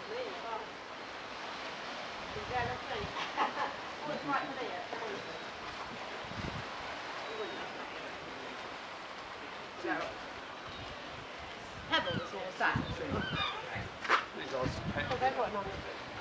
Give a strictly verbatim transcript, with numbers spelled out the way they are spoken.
Pebbles or sand? These are Oh, they've got none.